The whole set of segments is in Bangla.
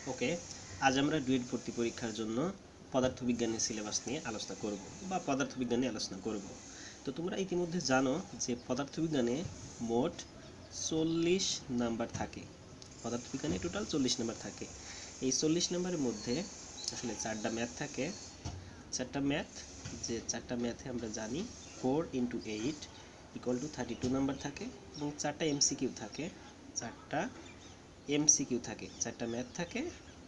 ওকে, আজ আমরা ডুয়েট ভর্তি পরীক্ষার জন্য পদার্থবিজ্ঞানের সিলেবাস নিয়ে আলোচনা করব বা পদার্থবিজ্ঞান নিয়ে আলোচনা করব। তো তোমরা ইতিমধ্যে জানো যে পদার্থবিজ্ঞানে মোট 40 নাম্বার থাকে। পদার্থবিজ্ঞানে টোটাল 40 নাম্বার থাকে। এই 40 নাম্বারের মধ্যে আসলে 4টা ম্যাথ থাকে। 4টা ম্যাথ, যে 4টা ম্যাথে আমরা জানি 4 × 8 = 32 নাম্বার থাকে এবং 4টা এমসিকিউ থাকে। 4টা এমসিকিউ থাকে, 4টা ম্যাথ থাকে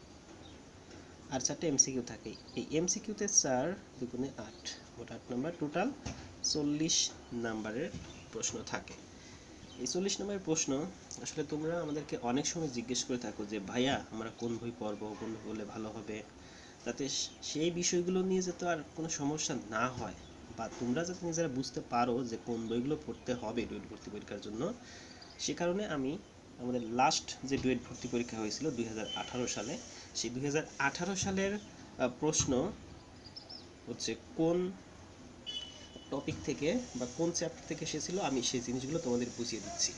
আর 4টা এমসিকিউ থাকে। এই এমসিকিউতে 4 দুগুণে 8, মোট 8 নাম্বার, টোটাল 40 নাম্বারের প্রশ্ন থাকে। এই 40 নম্বরের প্রশ্ন আসলে তোমরা আমাদেরকে অনেক সময় জিজ্ঞেস করে থাকো যে ভাইয়া আমরা কোন বই পড়বো, কোন বই পড়লে ভালো হবে, যাতে সেই বিষয়গুলো নিয়ে যাতে আর কোনো সমস্যা না হয় বা তোমরা যাতে নিজেরা বুঝতে পারো যে কোন বইগুলো পড়তে হবে ডুয়েট ভর্তি পরীক্ষার জন্য। সে কারণে আমি আমাদের লাস্ট যে ডুয়েট ভর্তি পরীক্ষা হয়েছিল 2018 সালে, সেই 2018 সালের প্রশ্ন হচ্ছে কোন টপিক থেকে বা কোন চ্যাপ্টার থেকে এসেছিল, আমি সেই জিনিসগুলো তোমাদের বুঝিয়ে দিচ্ছি।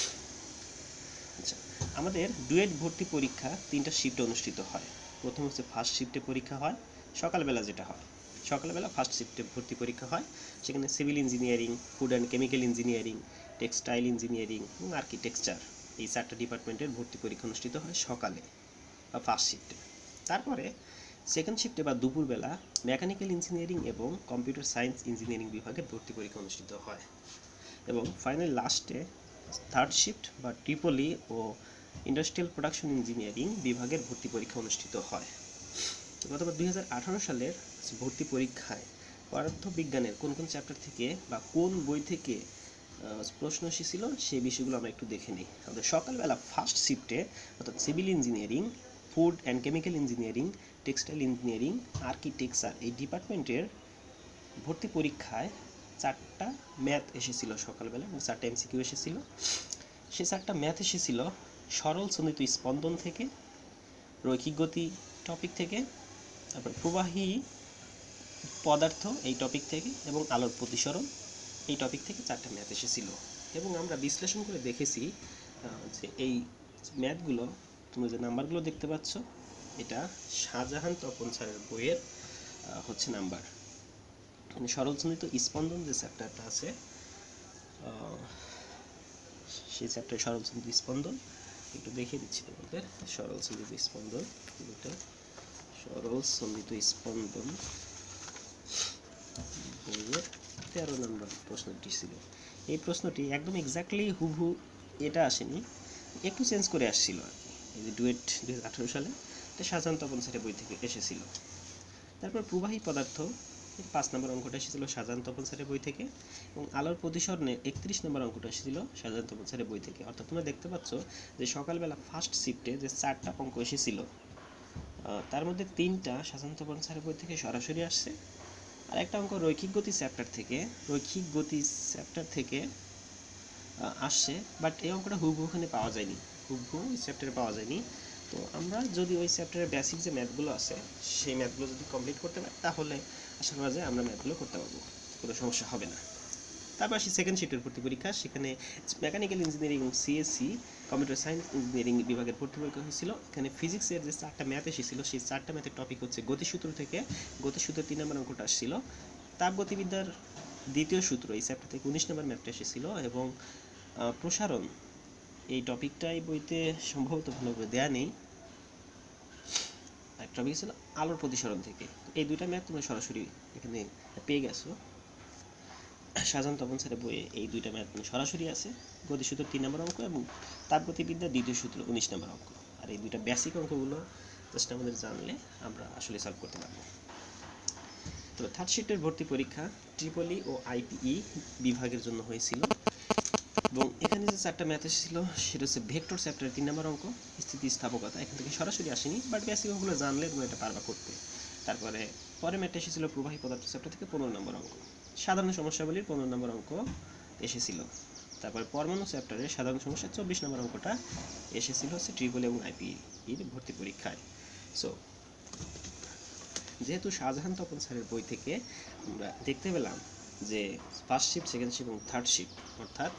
আচ্ছা, আমাদের ডুয়েট ভর্তি পরীক্ষা 3টা শিফটে অনুষ্ঠিত হয়। প্রথম হচ্ছে ফার্স্ট শিফটে পরীক্ষা হয় সকালবেলা, যেটা হয় সকালবেলা ফার্স্ট শিফটে ভর্তি পরীক্ষা হয়। সেখানে civil engineering, food and chemical engineering, textile engineering এবং আর্কিটেকচার, এই 4টা ডিপার্টমেন্টের ভর্তি পরীক্ষা অনুষ্ঠিত হয় সকালে বা ফার্স্ট শিফটে। তারপরে সেকেন্ড শিফটে বা দুপুরবেলা মেকানিক্যাল ইঞ্জিনিয়ারিং এবং কম্পিউটার সায়েন্স ইঞ্জিনিয়ারিং বিভাগের ভর্তি পরীক্ষা অনুষ্ঠিত হয়। এবং ফাইনালি লাস্টে থার্ড শিফট বা ট্রিপলি ও ইন্ডাস্ট্রিয়াল প্রোডাকশন ইঞ্জিনিয়ারিং বিভাগের ভর্তি পরীক্ষা অনুষ্ঠিত হয়। গতবার 2018 সালের ভর্তি পরীক্ষায় পদার্থবিজ্ঞানের কোন কোন চ্যাপ্টার থেকে বা কোন বই থেকে প্রশ্ন এসেছিল সেই বিষয়গুলো আমরা একটু দেখে নিই। আমাদের সকালবেলা ফার্স্ট শিফটে অর্থাৎ civil engineering, food and chemical engineering, textile engineering, architecture, এই ডিপার্টমেন্টের ভর্তি পরীক্ষায় 4টা ম্যাথ এসেছিল সকালবেলা এবং 4টা এমসিকিউ এসেছিল। সেই 4টা ম্যাথ এসেছিল সরল সন্নিহিত স্পন্দন থেকে, রৈখিক গতি টপিক থেকে, তারপর প্রবাহী পদার্থ এই টপিক থেকে এবং আলোর প্রতিসরণ এই টপিক থেকে 4টা ম্যাথ এসেছিল। এবং আমরা বিশ্লেষণ করে দেখেছি যে এই ম্যাথগুলো, তোমরা যে নাম্বারগুলো দেখতে পাচ্ছ, এটা শাহজাহান তপন স্যারের বইয়ের হচ্ছে নাম্বার। মানে সরল সন্নিহিত স্পন্দন যে চ্যাপ্টারটা আছে, সেই চ্যাপ্টারে সরল সন্নিহিত স্পন্দন একটু দেখিয়ে দিচ্ছি তোমাদের। সরল সন্নিহিত স্পন্দন, এটা সরল সন্নিহিত স্পন্দন বইয়ের 13 নম্বর প্রশ্নটি ছিল। এই প্রশ্নটি একদম এক্স্যাক্টলি হুবহু এটা আসেনি, একটু চেঞ্জ করে আসছিল আর কি। এই যে ডুয়েট 2018 সালে এটা শাহজাহান তপন স্যারের বই থেকে এসেছিল। তারপর প্রবাহী পদার্থ, 5 নম্বর অঙ্কটা এসেছিল শাহজাহান তপন স্যারের বই থেকে এবং আলোর প্রতিসরণে 31 নম্বর অঙ্কটা এসেছিল শাহজাহান তপন স্যারের বই থেকে। অর্থাৎ তোমরা দেখতে পাচ্ছ যে সকালবেলা ফার্স্ট শিফটে যে 4টা অঙ্ক এসেছিল তার মধ্যে 3টা শাহজাহান তপন স্যারের বই থেকে সরাসরি আসছে, আর একটা অঙ্ক রৈখিক গতি চ্যাপ্টার থেকে আসছে, বাট এই অঙ্কটা হুবহু ওখানে পাওয়া যায়নি, হুবহু ওই চ্যাপ্টারে পাওয়া যায়নি। তো আমরা যদি ওই চ্যাপ্টারের বেসিক যে ম্যাথগুলো আছে সেই ম্যাথগুলো যদি কমপ্লিট করতে পারি তাহলে আশা করা যায় আমরা ম্যাথগুলো করতে পারবো, কোনো সমস্যা হবে না। তারপর আসি সেকেন্ড শিফটের ভর্তি পরীক্ষা। সেখানে mechanical engineering, CSC, computer science engineering বিভাগের ভর্তি পরীক্ষা হয়েছিল। এখানে ফিজিক্সের যে 4টা ম্যাথ এসেছিল সেই 4টা ম্যাথের টপিক হচ্ছে গতিসূত্র থেকে, গতিসূত্রের 3 নম্বর অঙ্কটা আসছিল। তাপগতিবিদ্যার দ্বিতীয় সূত্র, এই চ্যাপ্টার থেকে 19 নম্বর ম্যাথটা এসেছিল। এবং প্রসারণ, এই টপিকটাই বইতে সম্ভবত ভালোভাবে দেয়া নেই, একটা টপিক ছিল আলোর প্রতিসরণ থেকে। এই দুইটা ম্যাথ তোমরা সরাসরি এখানে পেয়ে গেছো শাহজাহান তপন স্যারের বইয়ে। এই দুইটা ম্যাথ সরাসরি আছে, গতিসূত্র 3 নম্বর অঙ্ক এবং তাপগতিবিদ্যার দ্বিতীয় সূত্র 19 নম্বর অঙ্ক। আর এই দুইটা বেসিক অঙ্কগুলো জাস্ট আমাদের জানলে আমরা আসলে সলভ করতে পারবো। তো থার্ড শিফটের ভর্তি পরীক্ষা ট্রিপলি ও আইপিই বিভাগের জন্য হয়েছিল এবং এখানে যে 4টা ম্যাথ এসেছিল সেটা হচ্ছে ভেক্টর চ্যাপ্টারের 3 নম্বর অঙ্ক, স্থিতিস্থাপকতা, এখান থেকে সরাসরি আসেনি, বাট বেসিক অঙ্কগুলো জানলে তোমরা এটা পারবা করতে। তারপরে পরে ম্যাথটা এসেছিল প্রবাহী পদার্থ চ্যাপ্টার থেকে 15 নম্বর অঙ্ক, সাধারণ সমস্যাবলীর 15 নম্বর অঙ্ক এসেছিল। তারপরে পরমাণু চ্যাপ্টারে সাধারণ সমস্যা 24 নম্বর অঙ্কটা এসেছিল হচ্ছে ট্রিপলি এবং আইপিই এর ভর্তি পরীক্ষায়। সো যেহেতু শাহজাহান তপন স্যারের বই থেকে আমরা দেখতে পেলাম যে ফার্স্ট শিফট, সেকেন্ড শিফট এবং থার্ড শিফট, অর্থাৎ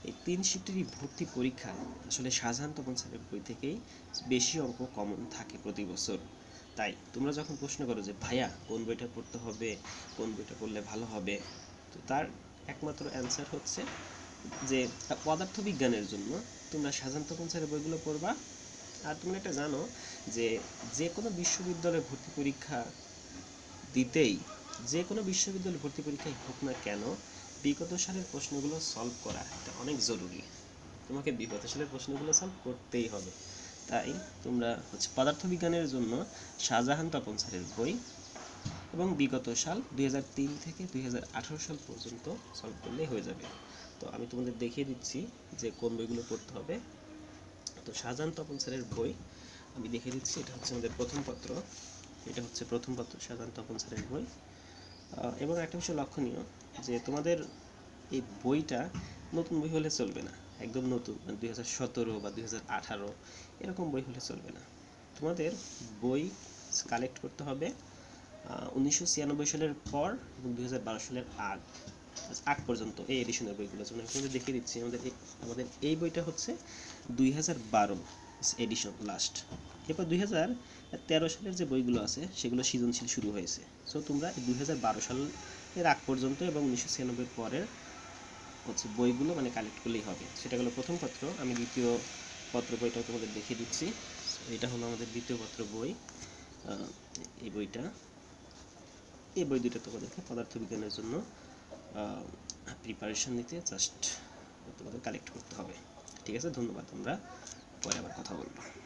এই 3 শিফটেরই ভর্তি পরীক্ষা আসলে শাহজাহান তপন স্যারের বই থেকেই বেশি অঙ্ক কমন থাকে প্রতি বছর। তাই তোমরা যখন প্রশ্ন করো যে ভাইয়া কোন বইটা পড়তে হবে, কোন বইটা পড়লে ভালো হবে, তো তার একমাত্র অ্যান্সার হচ্ছে যে পদার্থবিজ্ঞানের জন্য তোমরা শাহজাহান তপন স্যারের বইগুলো পড়বা। আর তোমরা এটা জানো যে যে কোনো বিশ্ববিদ্যালয়ে ভর্তি পরীক্ষা দিতেই, যে কোনো বিশ্ববিদ্যালয়ে ভর্তি পরীক্ষায় হোক না কেন, বিগত সালের প্রশ্নগুলো সলভ করা এটা অনেক জরুরি। তোমাকে বিগত সালের প্রশ্নগুলো সলভ করতেই হবে। তাই তোমরা পদার্থবিজ্ঞানের জন্য শাহজাহান তপন স্যারের বই এবং বিগত সাল 2003 থেকে 2018 সাল পর্যন্ত সলভ করলেই হয়ে যাবে। তো আমি তোমাদের দেখিয়ে দিচ্ছি যে কোন বইগুলো পড়তে হবে। তো শাহজাহান তপন স্যারের বই আমি দেখিয়ে দিচ্ছি। এটা হচ্ছে আমাদের প্রথম পত্র, এটা হচ্ছে প্রথম পত্র শাহজাহান তপন স্যারের বই। এবং একটা বিষয় লক্ষণীয় যে তোমাদের এই বইটা নতুন বই হলে চলবে না, একদম নতুন মানে 2017 বা 2018 এরকম বই হলে চলবে না। তোমাদের বই কালেক্ট করতে হবে 1996 সালের পর এবং 2012 সালের আগ পর্যন্ত এই এডিশনের বইগুলো। যেমন আমি দেখিয়ে দিচ্ছি, আমাদের এই বইটা হচ্ছে 2012 এডিশন লাস্ট। এরপর 2013 সালের যে বইগুলো আছে সেগুলো সৃজনশীল শুরু হয়েছে। সো তোমরা 2012 সালের আগ পর্যন্ত এবং 1996 পরের বইগুলো মানে কালেক্ট করলেই হবে। সেটা হলো প্রথম পত্র। আমি দ্বিতীয় পত্র বইটাও তোমাদের দেখিয়ে দিচ্ছি। এটা হলো আমাদের দ্বিতীয় পত্র বই। এই বইটা, এই বই দুটো তোমাদেরকে পদার্থবিজ্ঞানের জন্য প্রিপারেশন নিতে জাস্ট তোমাদের কালেক্ট করতে হবে। ঠিক আছে, ধন্যবাদ। আমরা পরে আবার কথা বলবো।